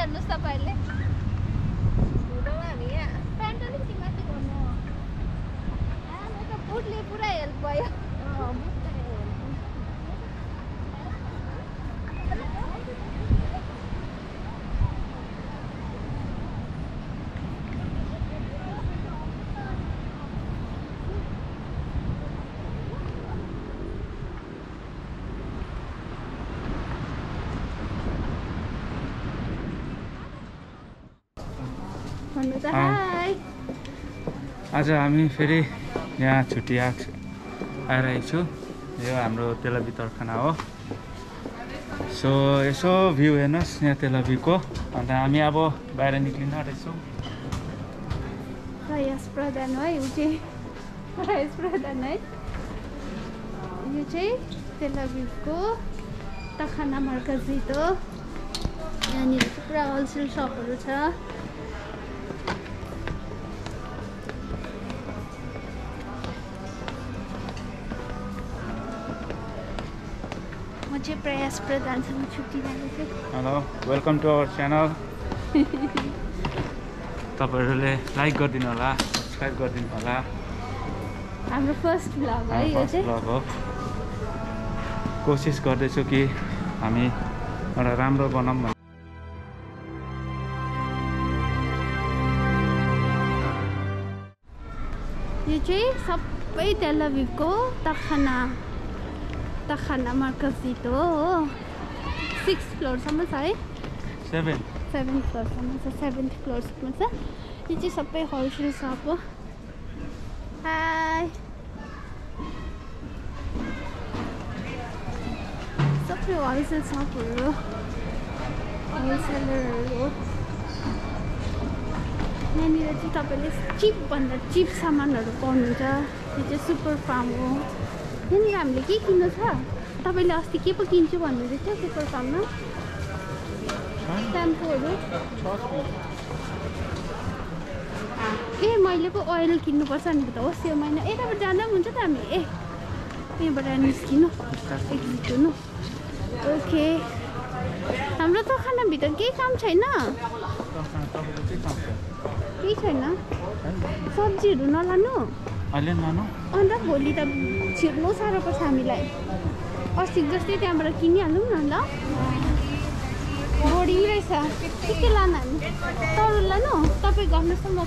हेर्नुस् तपाईहरुले बुढोमा हामी यहाँ प्यान्ट अलिक माथि गर्नु मेरो बुटले पुरा हेल्प भयो आज हामी फेरि यहाँ छुट्टी आइरहेको छु यो हाम्रो तेलबी तरखाना हो सो यसो भ्यू हेर्नुहोस् यहाँ तेलबीको अन्त हामी अब बाहिर निक्लिन आँटेछौँ प्रयास प्रधान है उ चाहिँ प्रयास प्रधान है यो चाहिँ तेलबीको तखाना मर्कजित हो यहाँनिर चाहिँ पुरा होलसेल सपहरू छ प्रयास प्रधानसँग छुट्टी लागेको छ hello welcome to our channel तपाईहरुले लाइक गरिदिनु होला सब्स्क्राइब गरिदिनु होला हाम्रो फर्स्ट भ्लग है यो चाहिँ भ्लग हो कोसिस गर्दैछु कि हामी एउटा राम्रो बनाऊँ भन्ने यो चाहिँ सबै तेलबीको तखाना मर्कजित हो 6th फ्लोरसम्म छ है 7th फ्लोरसम्म छ 7th फ्लोरसम्म छ यो चाहिँ सबै होलसेल सप हो हाई सबै होलसेल सपहरू होलसेलरहरू हो यहाँनिर चाहिँ तपाईँले चिपभन्दा चिप सामानहरू पाउनुहुन्छ यो चाहिँ सुपर फार्म हो यहाँनिर हामीले के किन्नु छ तपाईँले अस्ति के पो किन्छु भन्नुहुँदै थियो सुपर फार्ममा स्याम्पूहरू ए मैले पो ओइल किन्नुपर्छ भनेको त होस् यो महिना यताबाट जाँदा पनि हुन्छ त हामी यहाँबाट निस्किनु एक्जिट हुनु ओके हाम्रो तखानाभित्र केही काम छैन केही छैन सब्जीहरू नलानु अहिले लानु अन्त भोलि त छिर्नु साह्रो पर्छ हामीलाई अस्ति जस्तै त्यहाँबाट किनिहालौँ न ल बोडी रहेछ के लानु हामी तरुल लानु तपाईँ गर्नुहोस् न म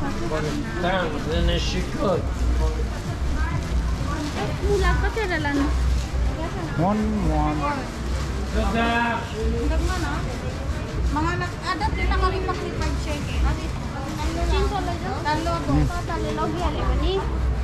मुला कतिवटा लानु लगिहाल्यो भने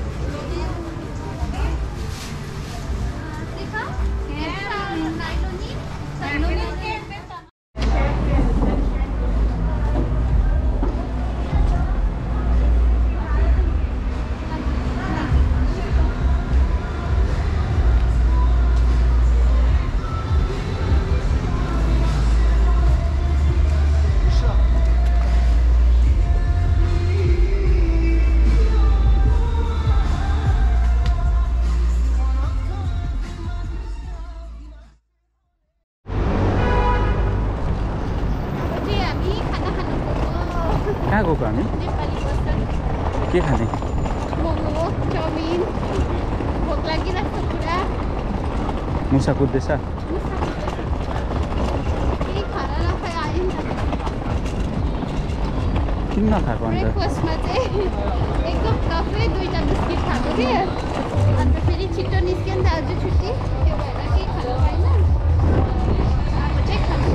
कहाँ गएको हामी के खाने मोमो चाउमिन भोक लागिरहेको छ पुरा मुसा कुद्दैछ किन नखाएको अन्त ब्रेकफास्टमा चाहिँ एकदम टफै 2टा बिस्किट खाएको थिएँ अन्त फेरि छिटो निस्क्यो नि त आज छुट्टी त्यो भएर केही खानु पाएन अब चाहिँ खानु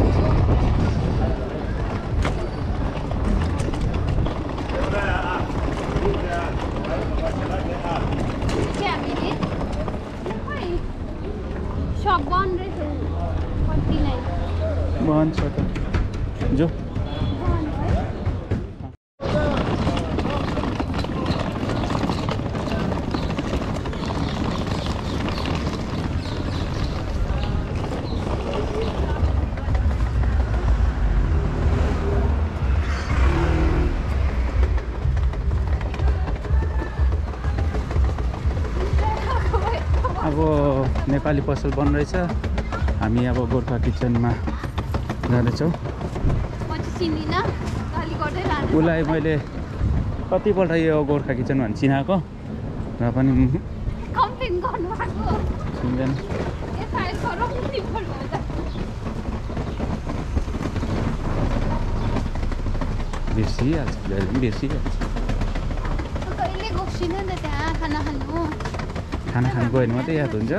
शॉप बंद रहेछ 49 बन्द छ त जो अब नेपाली पसल बन्द रहेछ हामी अब गोर्खा किचनमा जाँदैछौँ चिनिन अलि गर्दै लानु उसलाई मैले कतिपल्ट यो गोर्खा किचन भनेर चिनाएको र पनि कम्प्लेन गर्नु भएको चिन्दैन एफआइआर गरौँ नि बोल्दा बिर्सिहाल्छ जहिले पनि बिर्सिहाल्छ कहिले गएको नि त त्यहाँ खाना खानु खाना खानु गयो भने मात्रै याद हुन्छ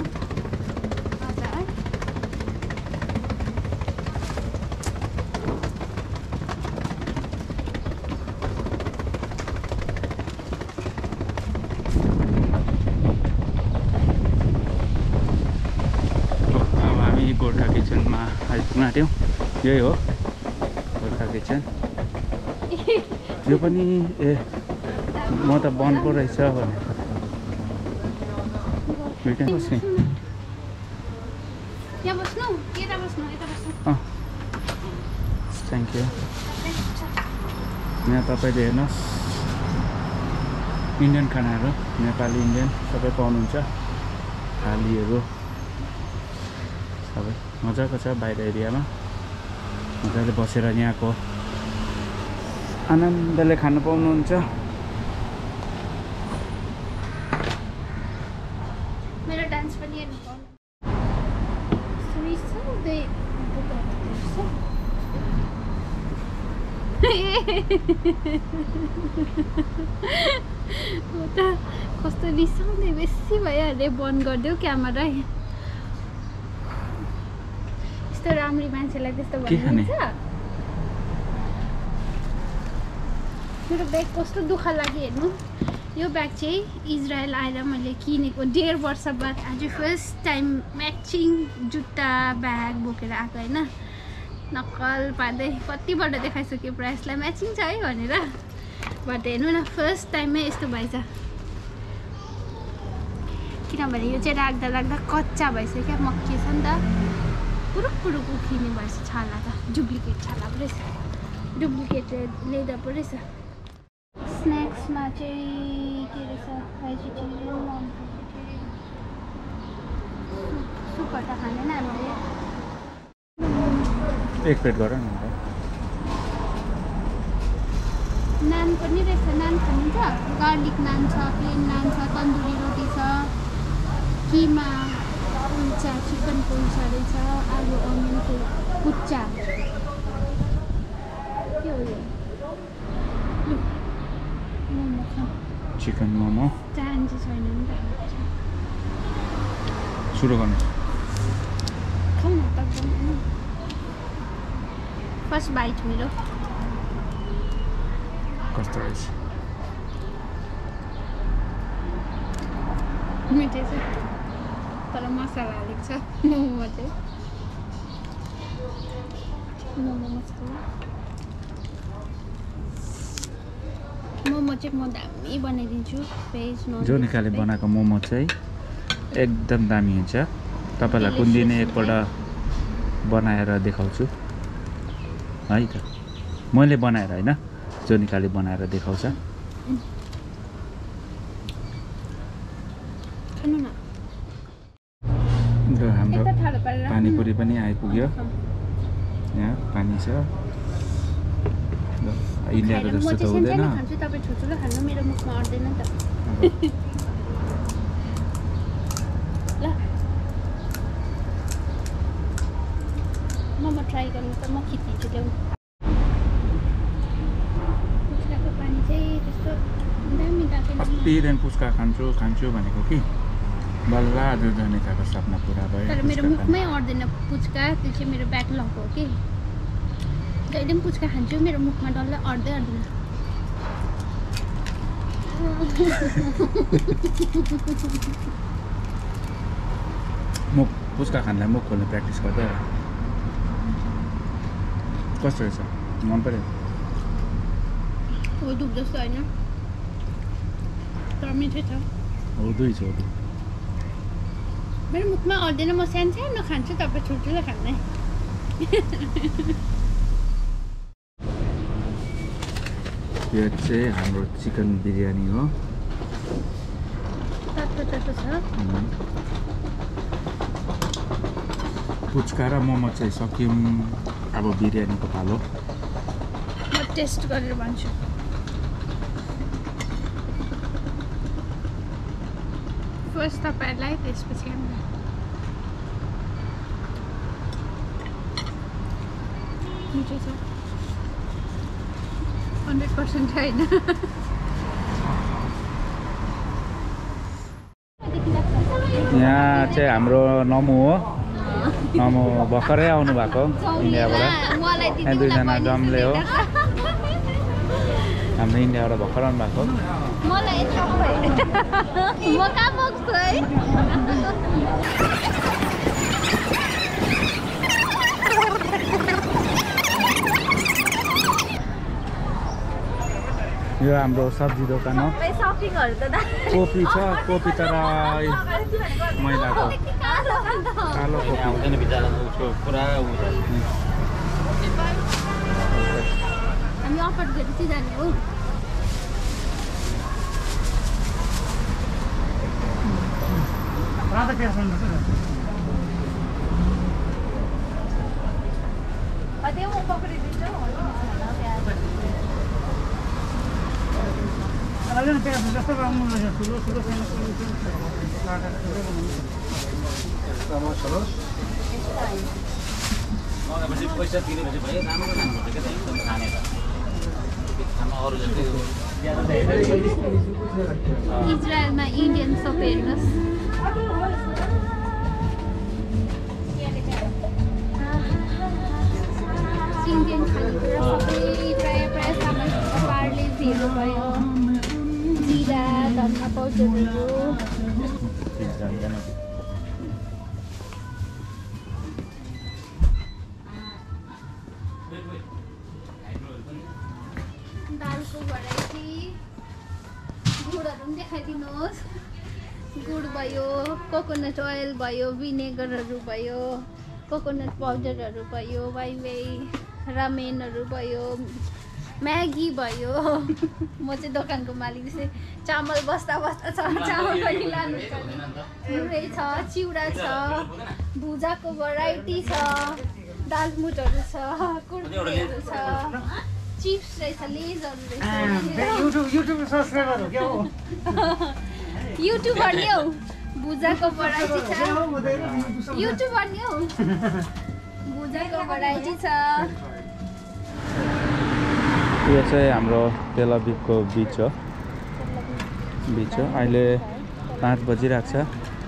गोर्खा किचनमा आइपुग्न आँट्यौँ यही हो गोर्खा किचन यो पनि ए म त बन्द पो रहेछ भने बस्ने थ्याङ्क यू यहाँ तपाईँले हेर्नुहोस् इन्डियन खानाहरू नेपाली इन्डियन सबै पाउनुहुन्छ थालीहरू सबै मजाको छ बाहिर एरियामा मजाले बसेर यहाँको आनन्दले खानु पाउनुहुन्छ मेरो डान्स पनि हेर्नु पाउनु कस्तो रिसाउने बेसी भइहाल्यो बन्द गरिदेऊ क्यामेरा यस्तो राम्री मान्छेलाई त्यस्तो भन्नुहुन्छ मेरो ब्याग कस्तो दुःख लाग्यो हेर्नु यो ब्याग चाहिँ इजरायल आएर मैले किनेको 1.5 वर्ष बाद आज फर्स्ट टाइम म्याचिङ जुत्ता ब्याग बोकेर आएको होइन नक्कल पार्दै कतिपल्ट देखाइसक्यो प्राइसलाई म्याचिङ छ है भनेर बट हेर्नु न फर्स्ट टाइममै यस्तो भएछ किनभने यो चाहिँ राख्दा राख्दा कच्चा भइसक्यो मक्किएछ नि त पुरुक पुरुक उक्लिने भएछ छाला त डुप्लिकेट छाला पो रहेछ डुप्लिकेट लेदर पो रहेछ स्न्याक्समा चाहिँ के रहेछ भेजिटेरियन नन भेजिटेरियन सुपहरू त खाँदैन हामीले एक प्लेट गर न नान पनि रहेछ नान खानुहुन्छ गार्लिक नान छ प्लेन नान छ तन्दुरी रोटी छ किमा कुल्चा चिकन कुल्चा रहेछ आलु अनियनको कुच्चा के हो यो मोमो खाऊ चिकन मोमो चाहन्छ छैन नि त सुरु गर्नु खाऊ न त फर्स्ट बाइट मेरो कस्तो रहेछ मिठै छ तर मसला हालेको छ मोमोमा चाहिँ मोमो मसला मोमो चाहिँ म दामी बनाइदिन्छु भेज नन जोनिकाले बनाएको मोमो चाहिँ एकदम दामी हुन्छ तपाईँलाई कुन दिन एकपल्ट बनाएर देखाउँछु है त मैले बनाएर होइन जोनिकाले बनाएर देखाउँछ र हाम्रो पानीपुरी पनि आइपुग्यो यहाँ पानी छ इन्डियाको जस्तो त हुँदैन तपाईँ ठुल्ठुलो खानु मेरो मुखमा अट्दैन नि त ल मोमो ट्राई गर्नु त म खिचिदिन्छु त्यो पुच्काको पानी चाहिँ त्यस्तो दामी लाग्दैन कति दिन पुच्का खान्छु भनेको कि बल्ल आज जोनिकाको सपना पुरा भयो तर मेरो मुखमै अट्दैन पुच्का त्यो चाहिँ मेरो ब्याकलग हो कि जहिले पनि पुच्का खान्छु मेरो मुखमा डल्लै अट्दै अट्दैन मुख पुच्का खानलाई मुख खोल्ने प्र्याक्टिस गर्दै कस्तो रहेछ मन पर्यो हो दुध जस्तो होइन तर मिठै छ हो दुई छ मेरो मुखमा अट्दैन म सानो खान्छु तपाईँ ठुल्ठुलो खान्दै यो चाहिँ हाम्रो चिकन बिरयानी हो तातो छ पुच्का र मोमो चाहिँ सक्यौँ अब बिरयानीको पालो म टेस्ट गरेर भन्छु फर्स्ट तपाईहरुलाई त्यसपछि हामीलाई मिठो छ 100% छैन यहाँ चाहिँ हाम्रो नमु हो नमु भर्खरै आउनु भएको इन्डियाबाट यहाँ दुईजना जम्ले हो हाम्रो इन्डियाबाट भर्खर आउनु भएको मलाई म कहाँ बग्छु है यो हाम्रो सब्जी दोकान हो कोपी छ कोपी तर मैदाको कालो कोपी आउँदैन बिचारा उसको पुरा हामी अफर गरेर चाहिँ जाने हो पैसा तिरेपछि भयो राम्रो राम्रो हुन्छ क्या एकदम खाने त इजरायलमा इन्डियन सप हेर्नुहोस् इन्डियन खानेकुरा सबै प्रायः सामान पार्लेजीहरू भयो जिरा धनिया पाउडरहरू दालको भेराइटी गुडहरू पनि देखाइदिनुहोस् गुड भयो कोकोनट ओइल भयो भिनेगरहरू भयो कोकोनट पाउडरहरू भयो वाइवाई रामेनहरू भयो म्यागी भयो म चाहिँ दोकानको मालिक जस्तै चामल बस्दा बस्दा छ चामल पनि लानु मुरै छ चिउरा छ भुजाको भेराइटी छ दालमुटहरू छ कुर्तीहरू छ चिप्स रहेछ लेजहरू रहेछ युट्युबर नि हौ भुजाको भेराइटी छ युट्युबर नि हौ भुजाको भेराइटी छ यो चाहिँ हाम्रो तेल अभिवको बिच हो अहिले 5 बजिरहेको छ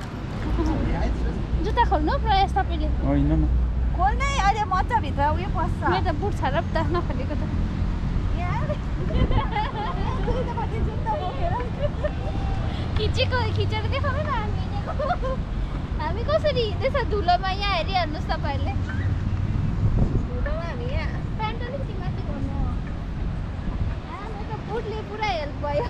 जुत्ता खोल्नु प्रयास तपाईँले होइन न खोल्नै अहिले मजाभित्र उयो पस्छ मेरो त बुट छ र त नखोलेको त खिचेर देखाउनु न हामी कसरी हिँड्दैछ धुलोमा यहाँ हेरिहाल्नुहोस् तपाईँहरूले प्यान्ट अलिकति माथि गर्नु मेरो त बुटले पुरा हेल्प भयो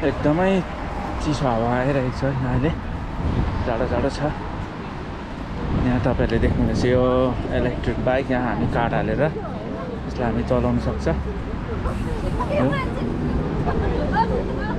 एकदमै चिसो हावा आइरहेको छ यहाँ अहिले जाडो जाडो छ यहाँ तपाईँहरूले देख्नुहुनेछ यो इलेक्ट्रिक बाइक यहाँ हामी कार्ड हालेर यसलाई हामी चलाउन सक्छ